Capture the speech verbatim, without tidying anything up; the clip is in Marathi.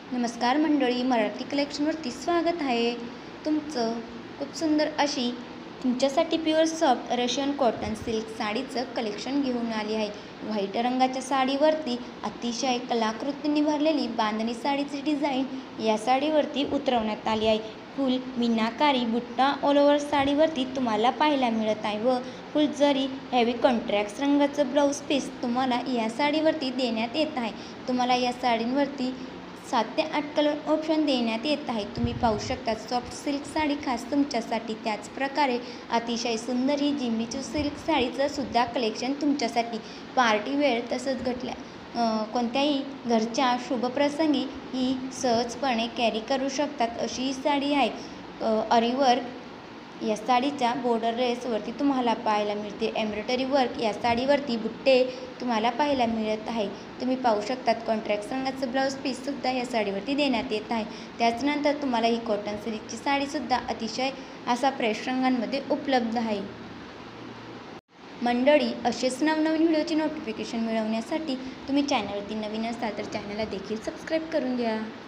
नमस्कार मंडळी, मराठी कलेक्शनवरती स्वागत आहे तुमचं. खूप सुंदर अशी तुमच्यासाठी pure soft Russian cotton silk साडीचं कलेक्शन घेऊन आली आहे. व्हाईट रंगाच्या साडीवरती अतिशय कलाकृतीने भरलेली बांधणी साडीची डिझाईन या साडीवरती उतरवण्यात आली आहे. फुल मीनाकारी बुट्टा ऑल ओव्हर साडीवरती तुम्हाला पाहायला मिळत आहे व फुल जरी हेवी कॉन्ट्रॅक्ट रंगाचं ब्लाऊज पीस तुम्हाला या साडीवरती देण्यात येत आहे. तुम्हाला या साडींवरती सात ते आठ कलर ऑप्शन देण्यात येत आहे. तुम्ही पाहू शकता सॉफ्ट सिल्क साडी खास तुमच्यासाठी. त्याचप्रकारे अतिशय सुंदर ही जिमीचू सिल्क साडीचं सुद्धा कलेक्शन तुमच्यासाठी. पार्टी वेअर तसंच घटल्या कोणत्याही घरच्या शुभप्रसंगी ही सहजपणे कॅरी करू शकतात अशी ही साडी आहे. अरीवर्क या साडीच्या बॉर्डर रेसवरती तुम्हाला पाहायला मिळते. एम्ब्रॉयडरी वर्क या साडीवरती बुट्टे तुम्हाला पाहायला मिळत आहे. तुम्ही पाहू शकतात कॉन्ट्रॅक्ट रंगाचं ब्लाऊज पीससुद्धा या साडीवरती देण्यात येत आहे. त्याचनंतर तुम्हाला ही कॉटन सिल्कची साडीसुद्धा अतिशय असा फ्रेश रंगांमध्ये उपलब्ध आहे. मंडळी, असेच नवनवीन व्हिडिओची नोटिफिकेशन मिळवण्यासाठी तुम्ही चॅनलवरती नवीन असाल तर चॅनलला देखील सबस्क्राईब करून घ्या.